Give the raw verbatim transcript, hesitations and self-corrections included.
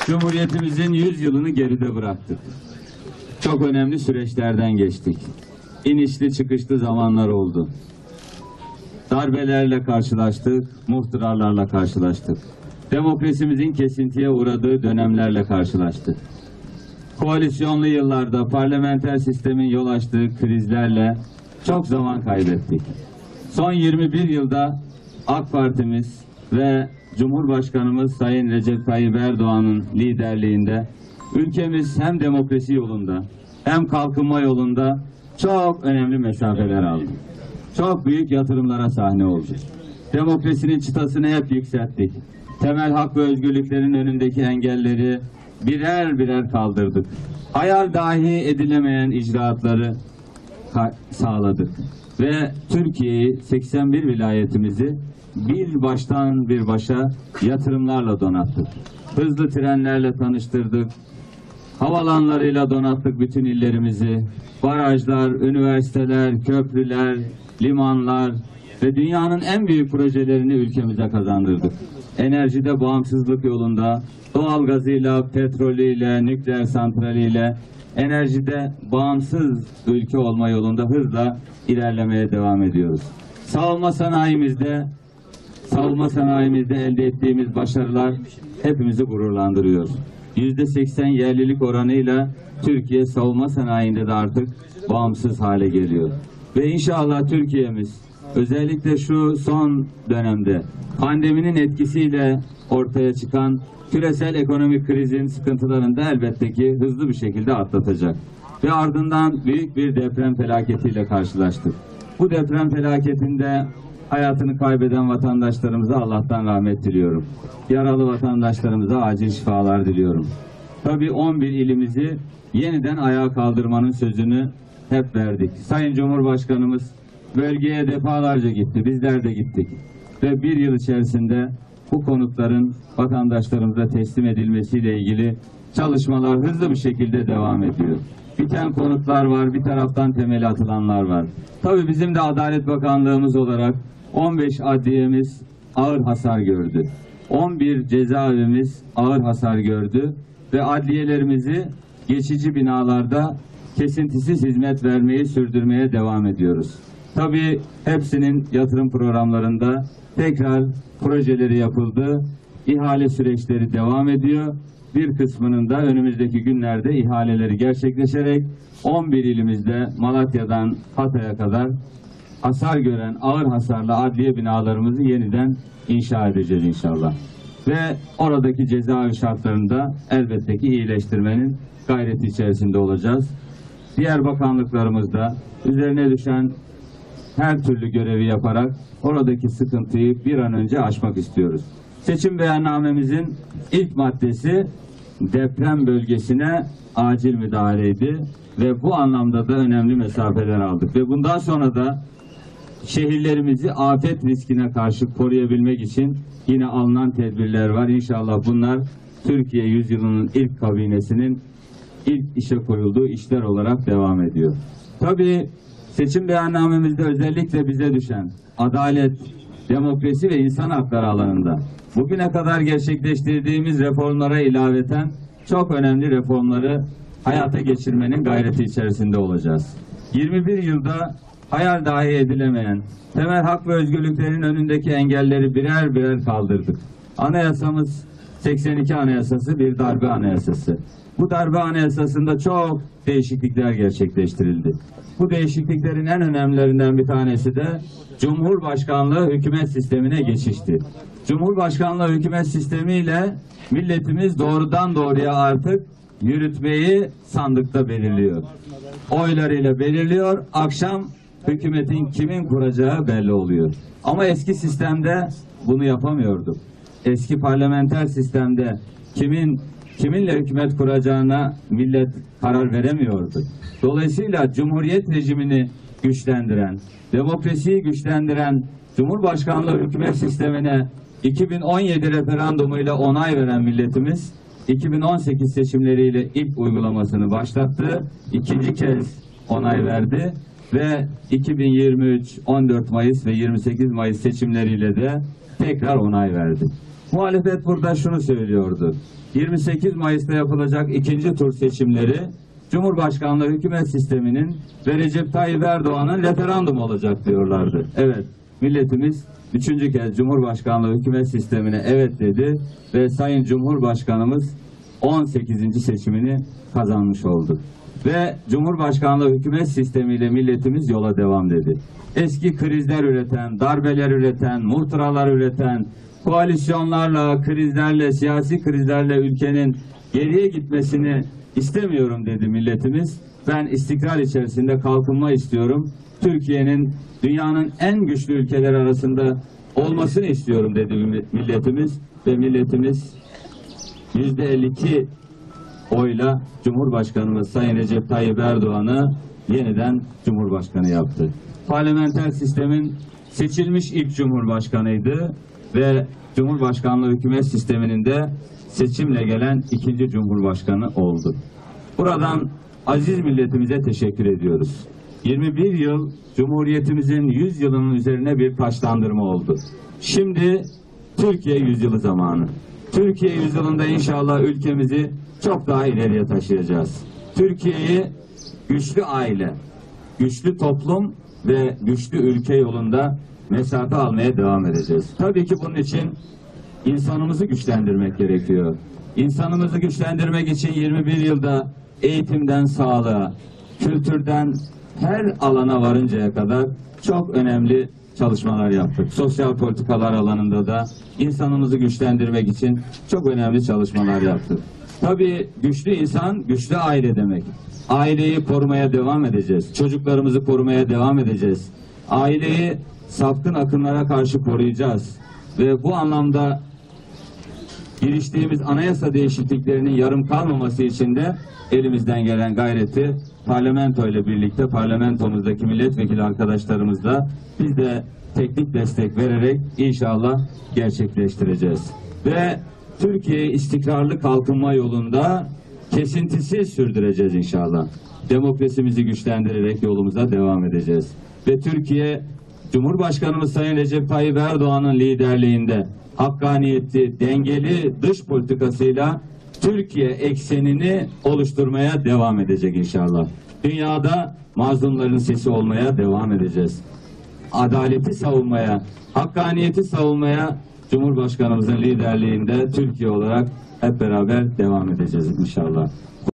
Cumhuriyetimizin yüz yılını geride bıraktık. Çok önemli süreçlerden geçtik. İnişli çıkışlı zamanlar oldu. Darbelerle karşılaştık, muhtıralarla karşılaştık. Demokrasimizin kesintiye uğradığı dönemlerle karşılaştık. Koalisyonlu yıllarda parlamenter sistemin yol açtığı krizlerle çok zaman kaybettik. Son yirmi bir yılda AK Partimiz ve Cumhurbaşkanımız Sayın Recep Tayyip Erdoğan'ın liderliğinde ülkemiz hem demokrasi yolunda hem kalkınma yolunda çok önemli mesafeler aldı. Çok büyük yatırımlara sahne oldu. Demokrasinin çıtasını hep yükselttik. Temel hak ve özgürlüklerin önündeki engelleri birer birer kaldırdık. Hayal dahi edilemeyen icraatları sağladık. Ve Türkiye'yi, seksen bir vilayetimizi bir baştan bir başa yatırımlarla donattık. Hızlı trenlerle tanıştırdık. Havalanlarıyla donattık bütün illerimizi. Barajlar, üniversiteler, köprüler, limanlar ve dünyanın en büyük projelerini ülkemize kazandırdık. Enerjide bağımsızlık yolunda, doğalgazıyla, petrolüyle, nükleer santraliyle enerjide bağımsız ülke olma yolunda hızla ilerlemeye devam ediyoruz. Savunma sanayimizde, savunma sanayimizde elde ettiğimiz başarılar hepimizi gururlandırıyor. Yüzde seksen yerlilik oranıyla Türkiye savunma sanayinde de artık bağımsız hale geliyor. Ve inşallah Türkiye'miz özellikle şu son dönemde pandeminin etkisiyle ortaya çıkan küresel ekonomik krizin sıkıntılarını da elbette ki hızlı bir şekilde atlatacak. Ve ardından büyük bir deprem felaketiyle karşılaştık. Bu deprem felaketinde hayatını kaybeden vatandaşlarımıza Allah'tan rahmet diliyorum. Yaralı vatandaşlarımıza acil şifalar diliyorum. Tabii on bir ilimizi yeniden ayağa kaldırmanın sözünü hep verdik. Sayın Cumhurbaşkanımız bölgeye defalarca gitti, bizler de gittik. Ve bir yıl içerisinde bu konutların vatandaşlarımıza teslim edilmesiyle ilgili çalışmalar hızlı bir şekilde devam ediyor. Biten konutlar var, bir taraftan temeli atılanlar var. Tabii bizim de Adalet Bakanlığımız olarak on beş adliyemiz ağır hasar gördü. on bir cezaevimiz ağır hasar gördü ve adliyelerimizi geçici binalarda kesintisiz hizmet vermeyi sürdürmeye devam ediyoruz. Tabii hepsinin yatırım programlarında tekrar projeleri yapıldı, ihale süreçleri devam ediyor. Bir kısmının da önümüzdeki günlerde ihaleleri gerçekleşerek on bir ilimizde Malatya'dan Hatay'a kadar hasar gören ağır hasarlı adliye binalarımızı yeniden inşa edeceğiz inşallah. Ve oradaki cezaevi şartlarını da elbette ki iyileştirmenin gayreti içerisinde olacağız. Diğer bakanlıklarımızda üzerine düşen her türlü görevi yaparak oradaki sıkıntıyı bir an önce aşmak istiyoruz. Seçim beyannamemizin ilk maddesi deprem bölgesine acil müdahaleydi ve bu anlamda da önemli mesafeler aldık. Ve bundan sonra da şehirlerimizi afet riskine karşı koruyabilmek için yine alınan tedbirler var. İnşallah bunlar Türkiye yüzyılının ilk kabinesinin ilk işe koyulduğu işler olarak devam ediyor. Tabii seçim beyannamemizde özellikle bize düşen adalet, demokrasi ve insan hakları alanında bugüne kadar gerçekleştirdiğimiz reformlara ilaveten çok önemli reformları hayata geçirmenin gayreti içerisinde olacağız. yirmi bir yılda hayal dahi edilemeyen temel hak ve özgürlüklerin önündeki engelleri birer birer kaldırdık. Anayasamız seksen iki Anayasası bir darbe anayasası. Bu darbe anayasasında çok değişiklikler gerçekleştirildi. Bu değişikliklerin en önemlilerinden bir tanesi de Cumhurbaşkanlığı hükümet sistemine geçişti. Cumhurbaşkanlığı hükümet sistemiyle milletimiz doğrudan doğruya artık yürütmeyi sandıkta belirliyor. Oylarıyla belirliyor. Akşam hükümetin kimin kuracağı belli oluyor. Ama eski sistemde bunu yapamıyorduk. Eski parlamenter sistemde kimin kiminle hükümet kuracağına millet karar veremiyordu. Dolayısıyla Cumhuriyet rejimini güçlendiren, demokrasiyi güçlendiren Cumhurbaşkanlığı hükümet sistemine iki bin on yedi referandumuyla onay veren milletimiz iki bin on sekiz seçimleriyle ilk uygulamasını başlattı. İkinci kez onay verdi ve iki bin yirmi üç on dört Mayıs ve yirmi sekiz Mayıs seçimleriyle de tekrar onay verdi. Muhalefet burada şunu söylüyordu. yirmi sekiz Mayıs'ta yapılacak ikinci tur seçimleri Cumhurbaşkanlığı hükümet sisteminin ve Recep Tayyip Erdoğan'ın referandum olacak diyorlardı. Evet, milletimiz üçüncü kez Cumhurbaşkanlığı hükümet sistemine evet dedi ve Sayın Cumhurbaşkanımız on sekizinci seçimini kazanmış oldu. Ve Cumhurbaşkanlığı hükümet sistemiyle milletimiz yola devam dedi. Eski krizler üreten, darbeler üreten, muhtıralar üreten, koalisyonlarla, krizlerle, siyasi krizlerle ülkenin geriye gitmesini istemiyorum dedi milletimiz. Ben istikrar içerisinde kalkınma istiyorum. Türkiye'nin dünyanın en güçlü ülkeler arasında olmasını istiyorum dedi milletimiz. Ve milletimiz yüzde elli iki oyla Cumhurbaşkanımız Sayın Recep Tayyip Erdoğan'ı yeniden Cumhurbaşkanı yaptı. Parlamenter sistemin seçilmiş ilk Cumhurbaşkanıydı ve Cumhurbaşkanlığı hükümet sisteminin de seçimle gelen ikinci Cumhurbaşkanı oldu. Buradan aziz milletimize teşekkür ediyoruz. yirmi bir yıl Cumhuriyetimizin yüz yılının üzerine bir taşlandırma oldu. Şimdi Türkiye yüzyılı zamanı. Türkiye yüzyılında inşallah ülkemizi çok daha ileriye taşıyacağız. Türkiye'yi güçlü aile, güçlü toplum ve güçlü ülke yolunda mesafe almaya devam edeceğiz. Tabii ki bunun için insanımızı güçlendirmek gerekiyor. İnsanımızı güçlendirmek için yirmi bir yılda eğitimden sağlığa, kültürden her alana varıncaya kadar çok önemli çalışmalar yaptık. Sosyal politikalar alanında da insanımızı güçlendirmek için çok önemli çalışmalar yaptık. Tabii güçlü insan, güçlü aile demek. Aileyi korumaya devam edeceğiz. Çocuklarımızı korumaya devam edeceğiz. Aileyi sapkın akımlara karşı koruyacağız. Ve bu anlamda giriştiğimiz anayasa değişikliklerinin yarım kalmaması için de elimizden gelen gayreti parlamento ile birlikte parlamentomuzdaki milletvekili arkadaşlarımızla biz de teknik destek vererek inşallah gerçekleştireceğiz. Ve Türkiye'yi istikrarlı kalkınma yolunda kesintisiz sürdüreceğiz inşallah. Demokrasimizi güçlendirerek yolumuza devam edeceğiz. Ve Türkiye, Cumhurbaşkanımız Sayın Recep Tayyip Erdoğan'ın liderliğinde hakkaniyetli, dengeli dış politikasıyla Türkiye eksenini oluşturmaya devam edecek inşallah. Dünyada mazlumların sesi olmaya devam edeceğiz. Adaleti savunmaya, hakkaniyeti savunmaya Cumhurbaşkanımızın liderliğinde Türkiye olarak hep beraber devam edeceğiz inşallah.